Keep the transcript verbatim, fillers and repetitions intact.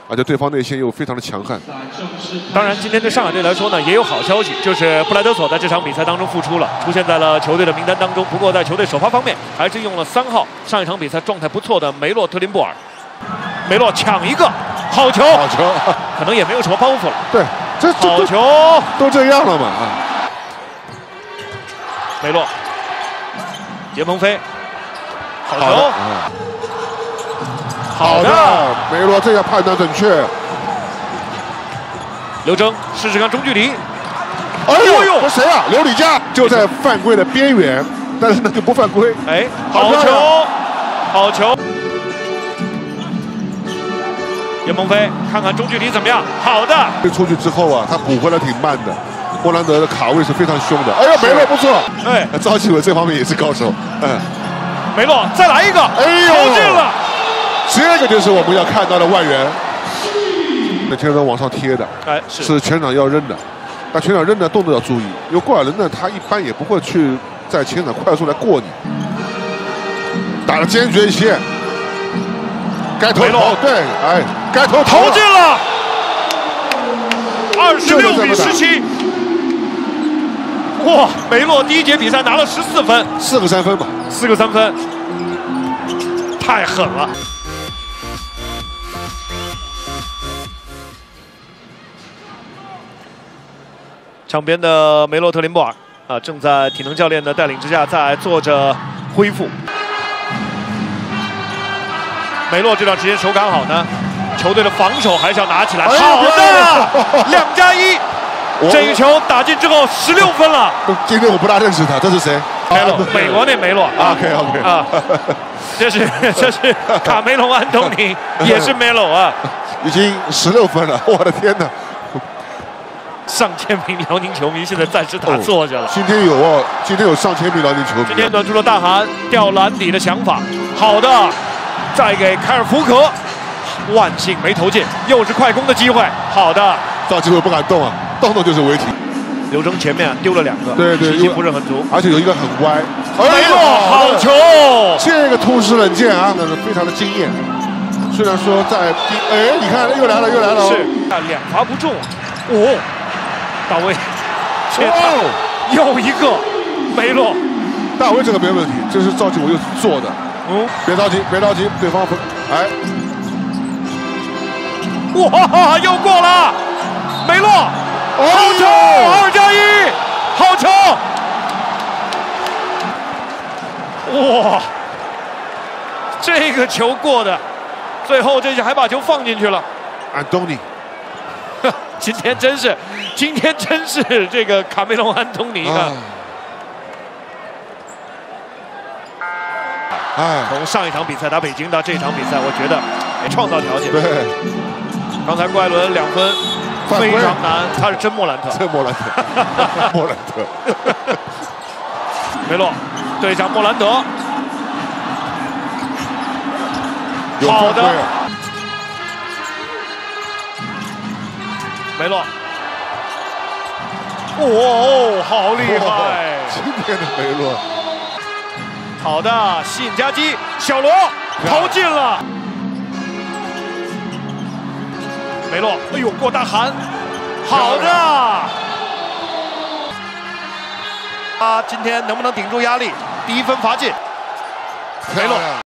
而且对方内线又非常的强悍。 当然，今天对上海队来说呢，也有好消息，就是布莱德索在这场比赛当中复出了，出现在了球队的名单当中。不过在球队首发方面，还是用了三号上一场比赛状态不错的梅洛特林布尔。梅洛抢一个好球， 好球， 可能也没有什么包袱了。 对，这好球都这样了嘛啊！ 梅洛，杰鹏飞，好球， 好的，梅洛这样判断准确。 刘铮试试看中距离， 哎呦，这谁啊？刘礼佳就在犯规的边缘，但是那个不犯规。 哎，好球，好球。杰鹏飞，看看中距离怎么样？好的。 出去之后啊，他补回来挺慢的。霍兰德的卡位是非常凶的。哎呀，梅洛不错。 对， 赵继伟这方面也是高手。嗯， 梅洛再来一个， 哎呦， 投进了。 这个就是我们要看到的外援。那前场往上贴的， 哎，是是前场要扔的。但前场扔的动作要注意，因为过尔人呢，他一般也不会去在前场快速来过你。打得坚决一些。该投投，对，哎，该投投进了，二十六比十七。哇，梅洛第一节比赛拿了十四分， 四个三分吧， 四个三分，太狠了。场边的梅洛特林布尔啊，正在体能教练的带领之下在做着恢复。梅洛这段时间手感好呢，球队的防守还是要拿起来。 哎、 好的，两加一，这一球打进之后十六分了。 今天我不大认识他，这是谁？ 梅洛，美国那梅洛。 OK OK 啊，这是这是卡梅隆·安东尼，也是梅洛啊， 已经十六分了，我的天哪！ 上千名辽宁球迷现在暂时打坐着了。 哦、今天有哦，今天有上千名辽宁球迷。 今天端出了大韩吊篮底的想法。好的。再给凯尔福克，万幸没投进，又是快攻的机会。好的， 赵继伟不敢动啊，动动就是违停。 刘铮前面丢了两个， 对对， 信心不是很足， 而且有一个很歪。 梅洛好球， 这个突施冷箭啊，那是非常的惊艳。虽然说在，哎，你看又来了又来了， 是两罚不中，哦，大卫，哦，又一个梅洛， 大卫这个没问题，这是赵继伟又做的。嗯，别着急，别着急，对方分，哎， 哇，又过了，梅洛，好球，二加一，好球，哇，这个球过的，最后这下还把球放进去了， 安东尼， 今天真是，今天真是这个卡梅隆·安东尼啊。 哎， 从上一场比赛打北京到这场比赛，我觉得也创造条件。 对， 刚才郭艾伦两分非常难，他是真莫兰特， 真莫兰特，莫兰特。 梅洛对上莫兰德，好的，梅洛，哦，好厉害！ 今天的梅洛。 好的，吸引夹击，小罗投进了。梅洛，哎呦，过大韩，好的。他今天能不能顶住压力？第一分罚进，梅洛。